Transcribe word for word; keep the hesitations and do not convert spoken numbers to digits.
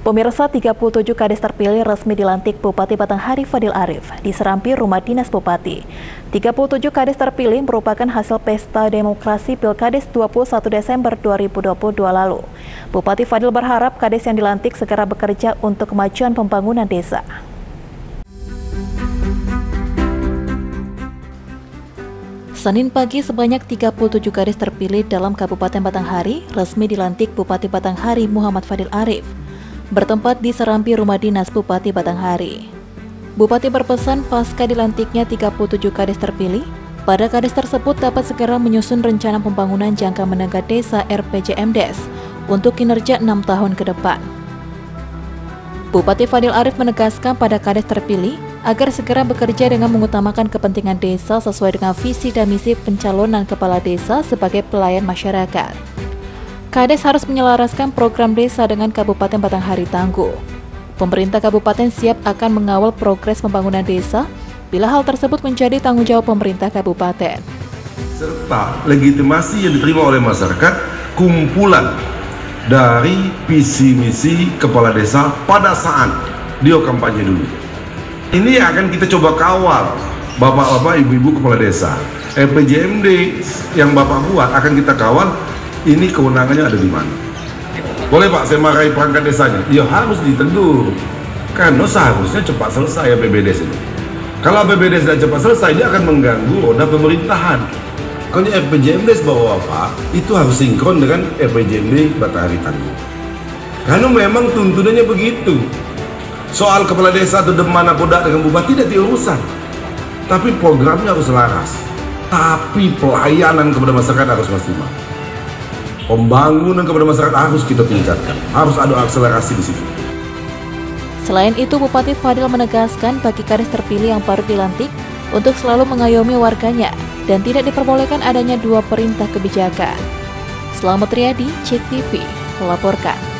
Pemirsa, tiga puluh tujuh kades terpilih resmi dilantik Bupati Batanghari Fadil Arif di Serambi Rumah Dinas Bupati. tiga puluh tujuh kades terpilih merupakan hasil pesta demokrasi Pilkades dua puluh satu Desember dua ribu dua puluh dua lalu. Bupati Fadil berharap kades yang dilantik segera bekerja untuk kemajuan pembangunan desa. Senin pagi, sebanyak tiga puluh tujuh kades terpilih dalam Kabupaten Batanghari resmi dilantik Bupati Batanghari Muhammad Fadil Arif, bertempat di Serambi Rumah Dinas Bupati Batanghari. Bupati berpesan pasca dilantiknya tiga puluh tujuh kades terpilih, pada kades tersebut dapat segera menyusun rencana pembangunan jangka menengah desa R P J M D E S untuk kinerja enam tahun ke depan. Bupati Fadil Arif menegaskan pada kades terpilih agar segera bekerja dengan mengutamakan kepentingan desa sesuai dengan visi dan misi pencalonan kepala desa sebagai pelayan masyarakat. Kades harus menyelaraskan program desa dengan Kabupaten Batanghari Tangguh. Pemerintah kabupaten siap akan mengawal progres pembangunan desa bila hal tersebut menjadi tanggung jawab pemerintah kabupaten. Serta legitimasi yang diterima oleh masyarakat, kumpulan dari visi misi kepala desa pada saat dia kampanye dulu. Ini akan kita coba kawal, bapak-bapak, ibu-ibu kepala desa. R P J M D yang bapak buat akan kita kawal. Ini kewenangannya ada di mana? Boleh Pak, saya marahi perangkat desanya? Ya harus ditegur, karena seharusnya cepat selesai A P B D S ini. Kalau A P B D S tidak cepat selesai, dia akan mengganggu roda pemerintahan. Kalau R P J M D S bapak-bapak, itu harus sinkron dengan R P J M D Batanghari Tangguh. Karena memang tuntunannya begitu. Soal kepala desa atau demana podak dengan bupati tidak diurusan, tapi programnya harus selaras. Tapi pelayanan kepada masyarakat harus maksimal. Pembangunan kepada masyarakat harus kita tingkatkan, harus ada akselerasi di situ. Selain itu, Bupati Fadil menegaskan bagi kades terpilih yang baru dilantik untuk selalu mengayomi warganya dan tidak diperbolehkan adanya dua perintah kebijakan. Selamat Riyadi, Cek T V, melaporkan.